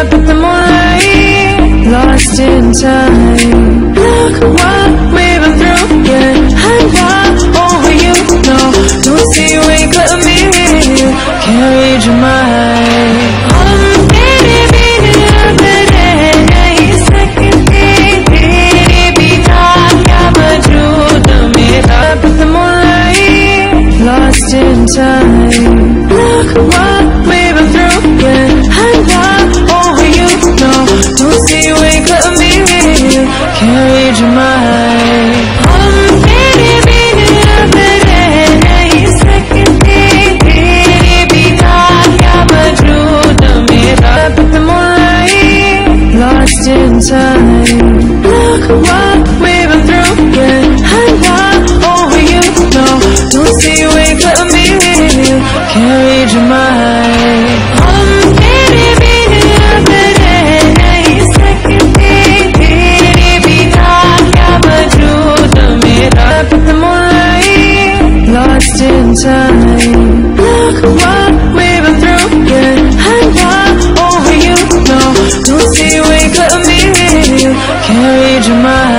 up at the moonlight, lost in time. Look what we've been through, yeah, I'm not over you, no. Don't see you ain't cut me with you, can't read your mind. Lost in time. Look what we've been through, yeah, I'm not over you, no. Don't see you ain't cut me with you, can't read your mind. Lost in time. Look what we've been through, yeah, I'm not over you, no. Don't see you ain't cut me with you, can't read your mind. Up at the moonlight, lost in time. Look what we've been through, yeah, I'm not over you, no. Don't see you ain't cut me with you, can't read your mind.